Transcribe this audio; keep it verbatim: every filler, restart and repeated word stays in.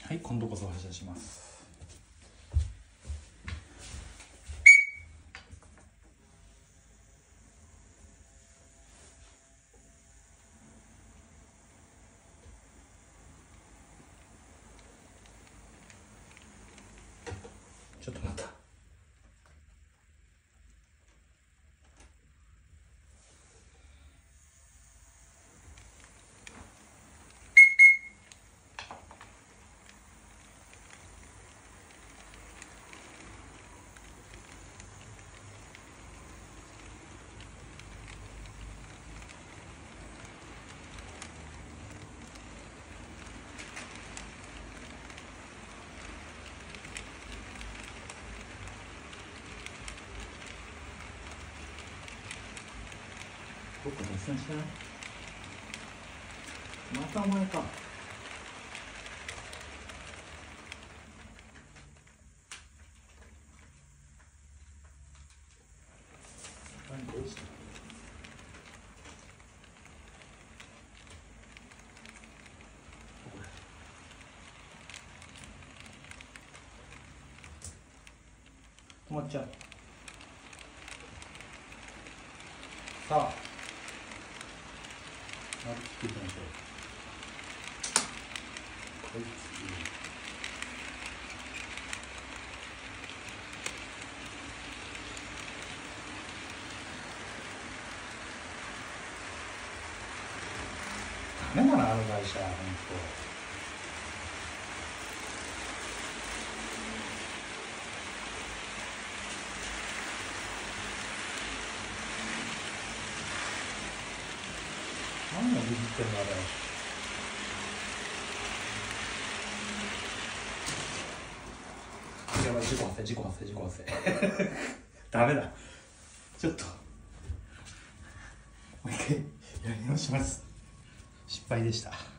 はい、今度こそ発射します。ちょっと待った。どっか脱線してない？またお前か。何どうした？止まっちゃう。さあ、なっていきましょう。はい、ダメだな、あの会社、本当。何をビビってんだ、あれ。やばい、事故発生、事故発生、事故発生。ダメだ。ちょっと。もう一回やり直します。失敗でした。